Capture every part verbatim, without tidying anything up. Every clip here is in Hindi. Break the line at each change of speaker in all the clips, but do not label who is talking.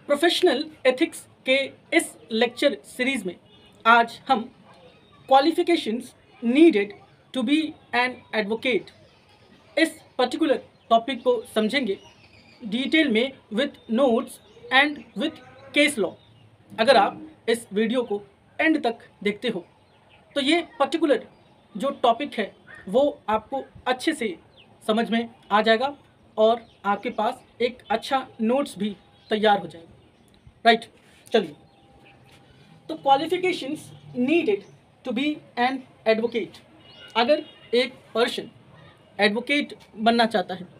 प्रोफेशनल एथिक्स के इस लेक्चर सीरीज में आज हम qualifications needed to be an advocate इस पर्टिकुलर टॉपिक को समझेंगे डिटेल में with notes and with case law. अगर आप इस वीडियो को एंड तक देखते हो तो ये पर्टिकुलर जो टॉपिक है वो आपको अच्छे से समझ में आ जाएगा और आपके पास एक अच्छा नोट्स भी तैयार हो जाएगा। राइट, चलिए। तो qualifications needed to be an advocate, अगर एक पर्सन एडवोकेट बनना चाहता है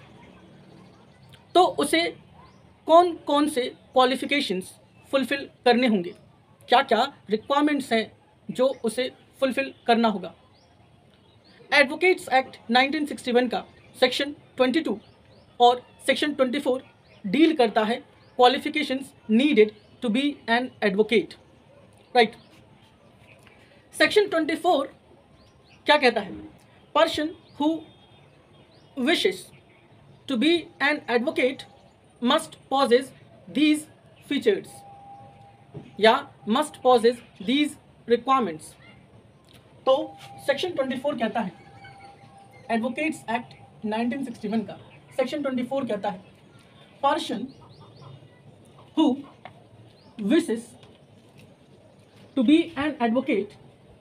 तो उसे कौन कौन से क्वालिफिकेशंस फुलफ़िल करने होंगे, क्या क्या रिक्वायरमेंट्स हैं जो उसे फुलफ़िल करना होगा। Advocates Act nineteen sixty one का सेक्शन ट्वेंटी टू और सेक्शन ट्वेंटी फोर डील करता है qualifications needed to be an advocate. Right, section twenty four क्या कहता है? Person who wishes to be an advocate must possess these features या मस्ट पॉजेज दीज रिक्वायरमेंट्स। तो सेक्शन ट्वेंटी फोर कहता है, Advocates Act nineteen sixty one का सेक्शन ट्वेंटी फोर कहता है, person who wishes to be an advocate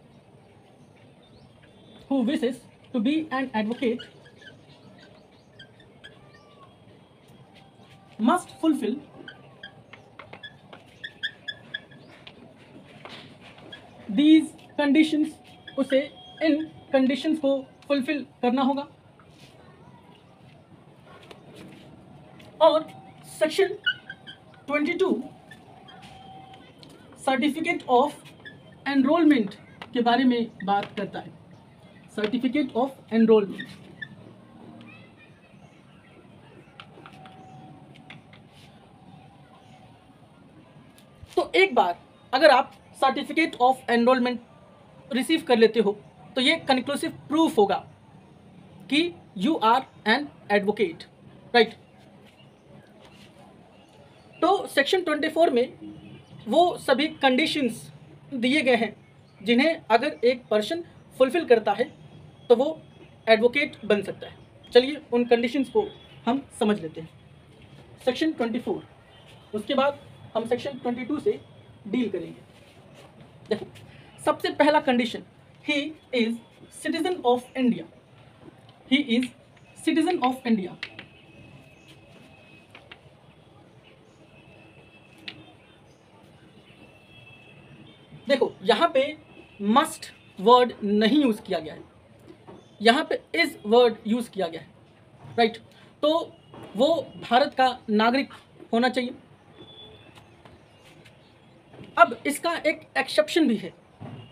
who wishes to be an advocate must fulfill these conditions। उसे इन conditions को fulfill करना होगा। और section twenty two certificate of enrolment के बारे में बात करता है। सर्टिफिकेट ऑफ एनरोलमेंट, तो एक बार अगर आप सर्टिफिकेट ऑफ एनरोलमेंट रिसीव कर लेते हो तो ये कंक्लूसिव प्रूफ होगा कि you are an advocate. Right, तो सेक्शन ट्वेंटी फोर में वो सभी कंडीशंस दिए गए हैं जिन्हें अगर एक पर्सन फुलफिल करता है तो वो एडवोकेट बन सकता है। चलिए उन कंडीशंस को हम समझ लेते हैं। सेक्शन ट्वेंटी फोर, उसके बाद हम सेक्शन ट्वेंटी टू से डील करेंगे। देखो, सबसे पहला condition, he is citizen of India. He is citizen of India. देखो यहाँ पे मस्ट वर्ड नहीं यूज किया गया है, यहाँ पे इज वर्ड यूज किया गया है। राइट, तो वो भारत का नागरिक होना चाहिए। अब इसका एक एक्सेप्शन भी है।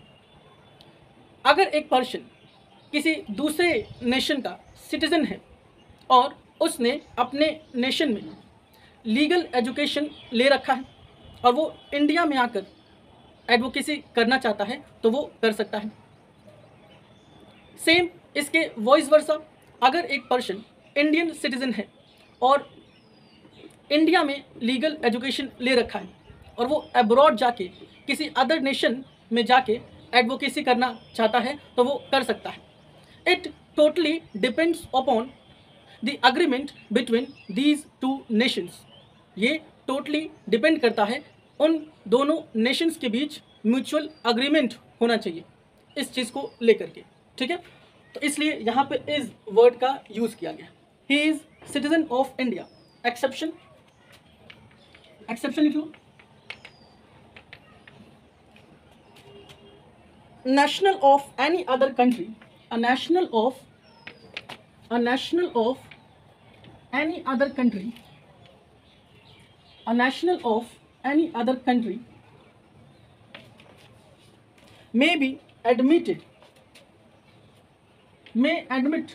अगर एक पर्सन किसी दूसरे नेशन का सिटीजन है और उसने अपने नेशन में लीगल एजुकेशन ले रखा है और वो इंडिया में आकर एडवोकेसी करना चाहता है तो वो कर सकता है। सेम इसके वॉइस वर्सा, अगर एक पर्सन इंडियन सिटीजन है और इंडिया में लीगल एजुकेशन ले रखा है और वो अब्रॉड जाके किसी अदर नेशन में जाके एडवोकेसी करना चाहता है तो वो कर सकता है। It totally depends upon the agreement between these two nations. ये टोटली डिपेंड करता है, उन दोनों नेशंस के बीच म्यूचुअल अग्रीमेंट होना चाहिए इस चीज़ को लेकर के। ठीक है, तो इसलिए यहाँ पे इज वर्ड का यूज किया गया। He is citizen of India. Exception, exception लिख लो, national of any other country, a national of a national of any other country, a national of any other country may be admitted, may admit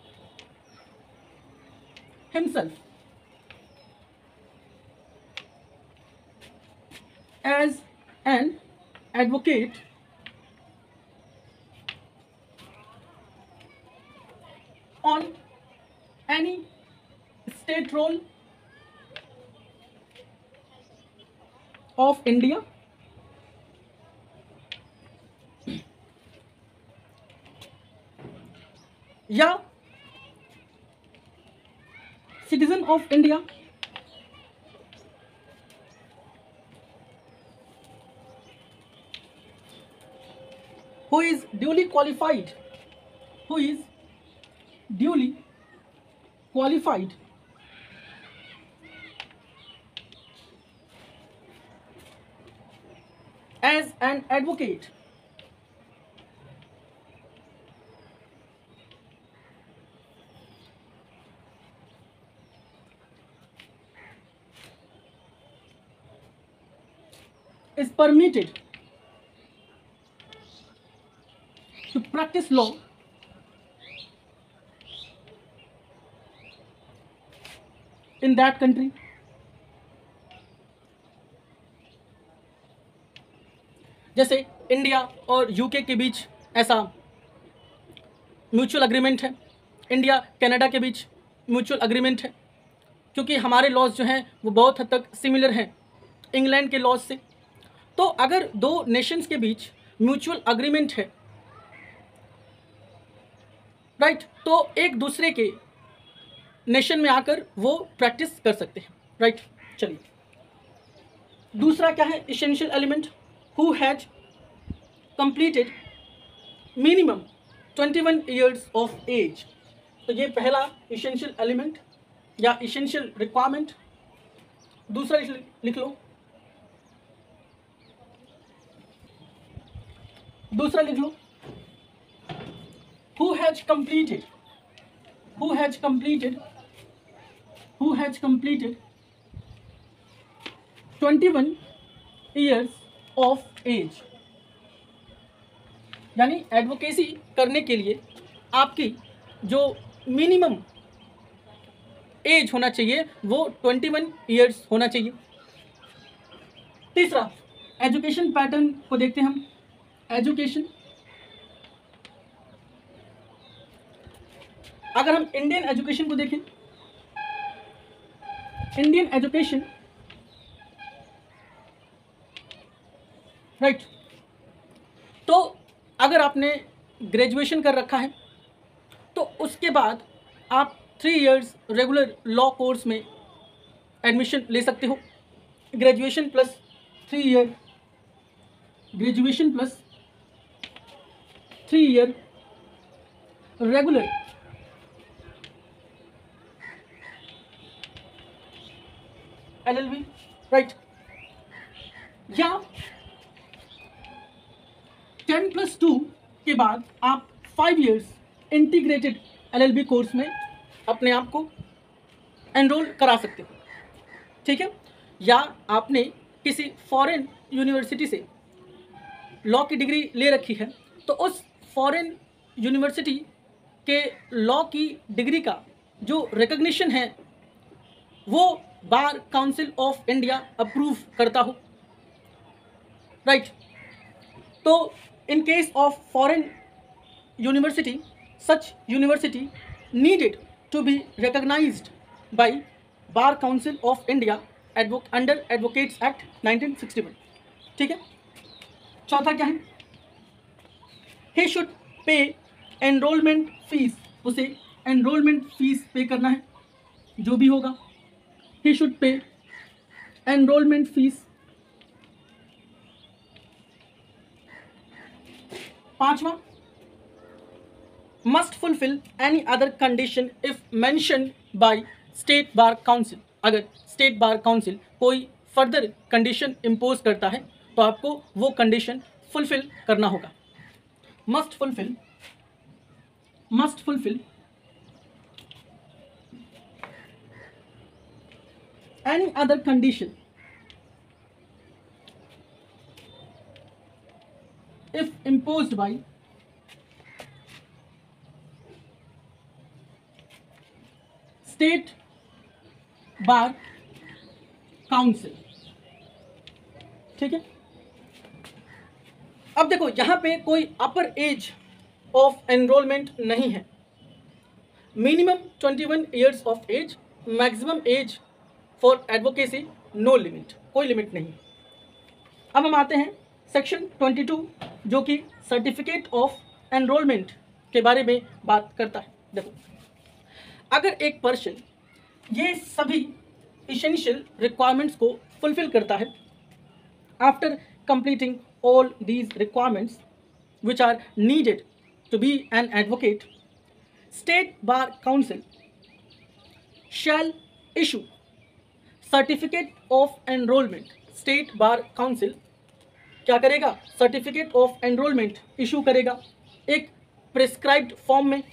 himself as an advocate on any state role of India या citizen of India who is duly qualified who is duly qualified as an advocate is permitted to practice law in that country. जैसे इंडिया और यूके के बीच ऐसा म्यूचुअल अग्रीमेंट है, इंडिया कनाडा के बीच म्यूचुअल अग्रीमेंट है, क्योंकि हमारे लॉज जो हैं वो बहुत हद तक सिमिलर हैं इंग्लैंड के लॉज से। तो अगर दो नेशंस के बीच म्यूचुअल अग्रीमेंट है, राइट right, तो एक दूसरे के नेशन में आकर वो प्रैक्टिस कर सकते हैं, राइट right? चलिए दूसरा क्या है, essential element, who has completed minimum twenty one years of age. तो ये पहला इसेंशियल एलिमेंट या इसेंशियल रिक्वायरमेंट। दूसरा लिख लो, दूसरा लिख लो, who has completed who has completed who has completed twenty-one years of age। यानी एडवोकेसी करने के लिए आपकी जो मिनिमम एज होना चाहिए वो इक्कीस इयर्स होना चाहिए। तीसरा, एजुकेशन पैटर्न को देखते हैं हम। एजुकेशन, अगर हम इंडियन एजुकेशन को देखें, इंडियन एजुकेशन, राइट, तो अगर आपने ग्रेजुएशन कर रखा है तो उसके बाद आप three years regular law course में एडमिशन ले सकते हो। Graduation plus three year graduation plus three year regular L L B, right, या टेन प्लस टू के बाद आप five years integrated L L B course में अपने आप को एनरोल करा सकते हो, ठीक है। या आपने किसी फॉरेन यूनिवर्सिटी से लॉ की डिग्री ले रखी है तो उस फॉरेन यूनिवर्सिटी के लॉ की डिग्री का जो रिकग्निशन है वो Bar council of India approve करता हो, राइट। तो in case of foreign university, such university needed to be recognised by Bar council of India under Advocates Act nineteen sixty one, ठीक है। चौथा क्या है, he should pay enrolment fees, उसे एनरोलमेंट फीस पे करना है जो भी होगा। he should pay enrollment fees। पांचवा, must fulfill any other condition if mentioned by state bar council। अगर स्टेट बार काउंसिल कोई फर्दर कंडीशन इम्पोज करता है तो आपको वो कंडीशन फुलफिल करना होगा। Must fulfil must fulfil any other condition if imposed by state bar council, ठीक है। अब देखो यहां पे कोई अपर एज ऑफ एनरोलमेंट नहीं है, minimum twenty one years of age, maximum age for advocacy no limit, कोई लिमिट नहीं, अब हम आते हैं सेक्शन ट्वेंटी टू, जो कि सर्टिफिकेट ऑफ एनरोलमेंट के बारे में बात करता है। देखो, अगर एक पर्सन ये सभी इसेंशियल रिक्वायरमेंट्स को फुलफिल करता है, after completing all these requirements which are needed to be an advocate, State Bar Council shall issue certificate of enrollment. State Bar Council क्या करेगा? सर्टिफिकेट ऑफ एनरोलमेंट इशू करेगा एक प्रिस्क्राइब्ड फॉर्म में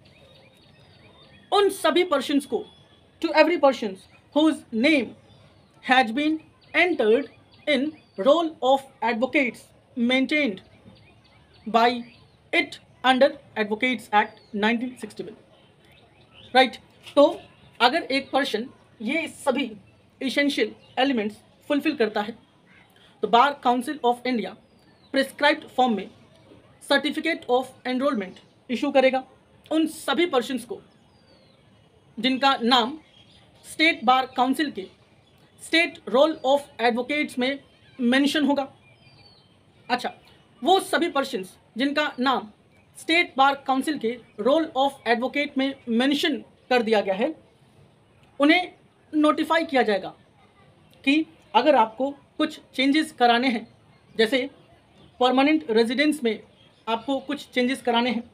उन सभी पर्सन्स को, to every person whose name has been entered in roll of advocates maintained by it under Advocates Act nineteen sixty one, right. तो अगर एक पर्सन ये सभी इसेंशियल एलिमेंट्स फुलफिल करता है तो bar council of India prescribed form में सर्टिफिकेट ऑफ एनरोलमेंट इशू करेगा उन सभी पर्सन्स को जिनका नाम स्टेट बार काउंसिल के स्टेट रोल ऑफ एडवोकेट्स में मेंशन होगा। अच्छा, वो सभी पर्सन्स जिनका नाम स्टेट बार काउंसिल के रोल ऑफ एडवोकेट में मेंशन कर दिया गया है, उन्हें नोटिफाई किया जाएगा कि अगर आपको कुछ चेंजेस कराने हैं, जैसे परमानेंट रेजिडेंस में आपको कुछ चेंजेस कराने हैं,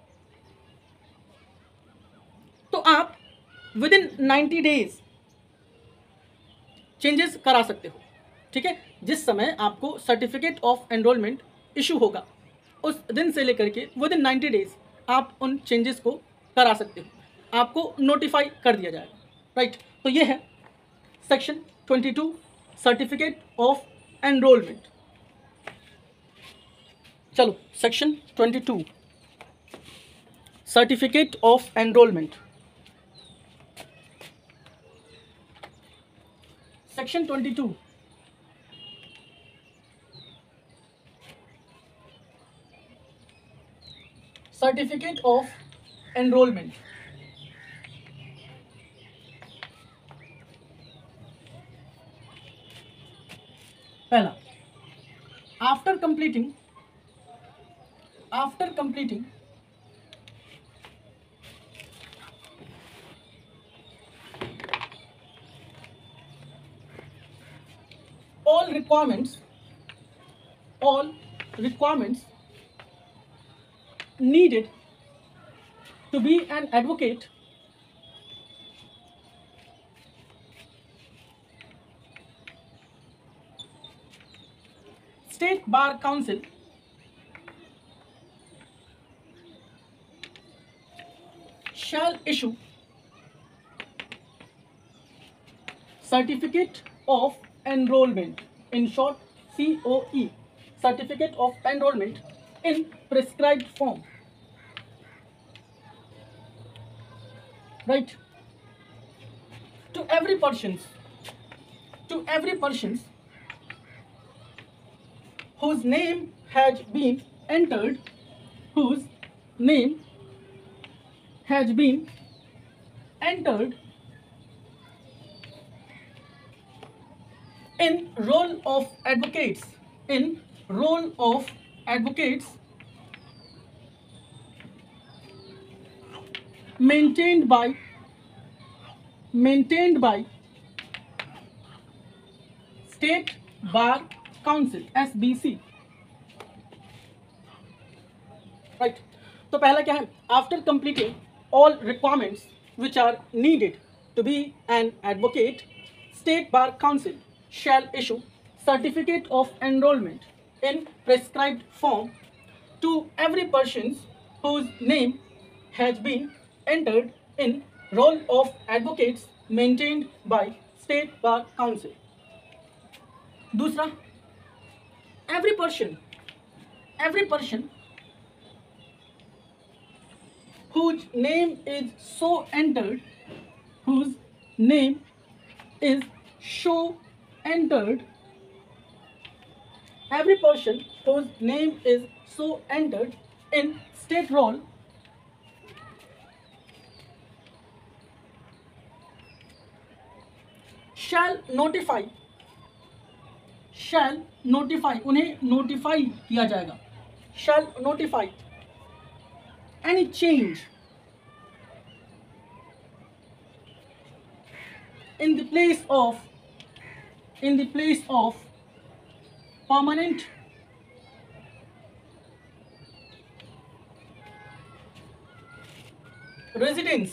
तो आप within ninety days changes करा सकते हो। ठीक है, जिस समय आपको सर्टिफिकेट ऑफ एनरोलमेंट इशू होगा उस दिन से लेकर के विद इन नाइन्टी डेज आप उन चेंजेस को करा सकते हो, आपको नोटिफाई कर दिया जाएगा, राइट। तो ये है section twenty two, certificate of enrolment. चलो, section twenty two, certificate of enrolment. Section twenty two, certificate of enrolment. पहला, after completing after completing all requirements all requirements needed to be an advocate State Bar Council shall issue certificate of enrollment, in short C O E, certificate of enrollment in prescribed form, right, to every persons to every persons whose name has been entered whose name has been entered in roll of advocates in roll of advocates maintained by maintained by State Bar Council S B C, right। तो पहला क्या है? After completing all requirements which are needed to be an advocate, State Bar Council shall issue certificate of enrollment in prescribed form to every person whose name has been entered in roll of advocates maintained by State Bar Council. दूसरा, every person every person whose name is so entered whose name is so entered every person whose name is so entered in state roll shall notify shall notify, उन्हें नोटिफाई किया जाएगा, shall notify any change in the place of in the place of permanent residence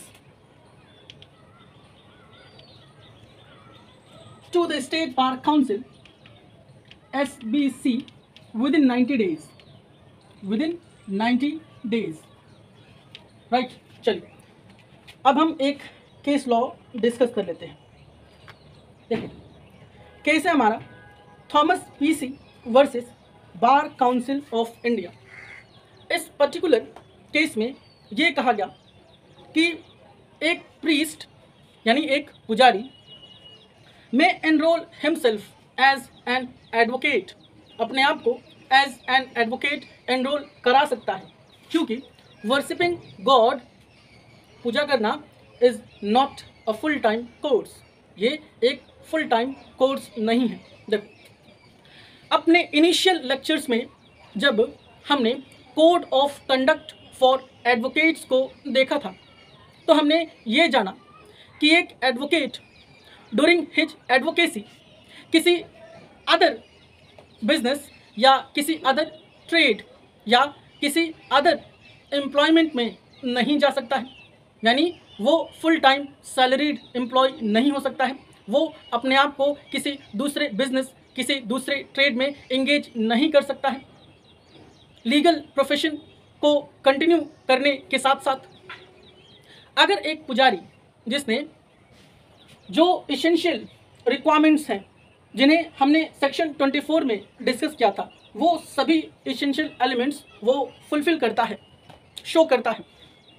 to the State Bar Council S B C within ninety days, within ninety days, right? चलिए अब हम एक केस लॉ डिस्कस कर लेते हैं। देखिए केस है हमारा Thomas PC versus bar council of India. इस पर्टिकुलर केस में ये कहा गया कि एक प्रीस्ट यानी एक पुजारी में enrol himself as an advocate, अपने आप को एज एन एडवोकेट एनरोल करा सकता है, क्योंकि वर्शिपिंग गॉड, पूजा करना, is not a full time course, ये एक फुल टाइम कोर्स नहीं है। देखो अपने इनिशियल लेक्चर्स में जब हमने code of conduct for advocates को देखा था तो हमने ये जाना कि एक एडवोकेट ड्यूरिंग हिज एडवोकेसी किसी अदर बिजनेस या किसी अदर ट्रेड या किसी अदर एम्प्लॉयमेंट में नहीं जा सकता है, यानी वो फुल टाइम सैलरीड एम्प्लॉय नहीं हो सकता है, वो अपने आप को किसी दूसरे बिजनेस, किसी दूसरे ट्रेड में एंगेज नहीं कर सकता है। लीगल प्रोफेशन को कंटिन्यू करने के साथ साथ अगर एक पुजारी जिसने जो इसेंशियल रिक्वायरमेंट्स हैं जिन्हें हमने सेक्शन चौबीस में डिस्कस किया था, वो सभी इसेंशियल एलिमेंट्स वो फुलफिल करता है, शो करता है,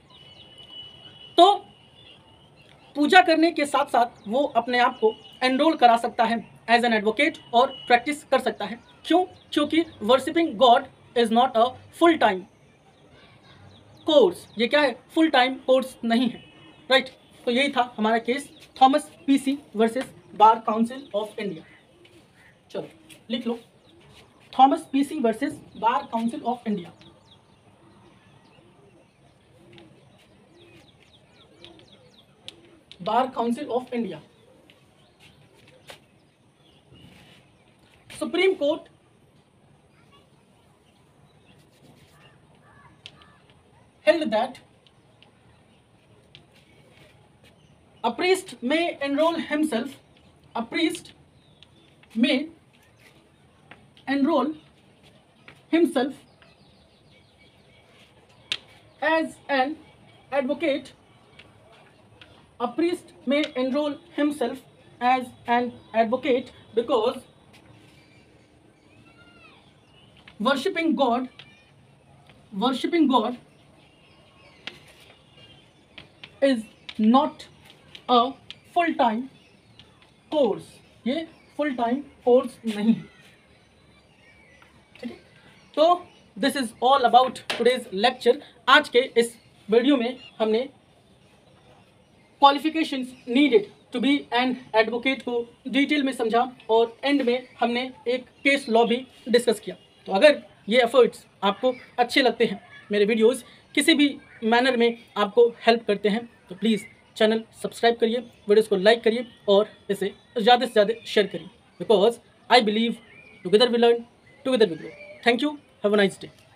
तो पूजा करने के साथ साथ वो अपने आप को एनरोल करा सकता है एज एन एडवोकेट और प्रैक्टिस कर सकता है। क्यों? क्योंकि worshipping god is not a full time course, ये क्या है? फुल टाइम कोर्स नहीं है, राइट? तो यही था हमारा case Thomas PC versus bar council of India. चलो लिख लो, Thomas PC versus bar council of India. Bar Council of India. Supreme Court held that a priest may enroll himself, a priest may enroll himself as an advocate. A priest may enroll himself as an advocate because worshipping God, worshipping God is not a full-time course. ये full-time course नहीं है, ठीक है? तो this is all about today's lecture. आज के इस वीडियो में हमने qualifications needed to be an advocate को डिटेल में समझा और एंड में हमने एक केस लॉ भी डिस्कस किया। तो अगर ये एफर्ट्स आपको अच्छे लगते हैं, मेरे वीडियोस किसी भी मैनर में आपको हेल्प करते हैं, तो प्लीज़ चैनल सब्सक्राइब करिए, वीडियोस को लाइक करिए और इसे ज़्यादा से ज़्यादा शेयर करिए, because I believe together we learn, together we grow. Thank you, have a nice day.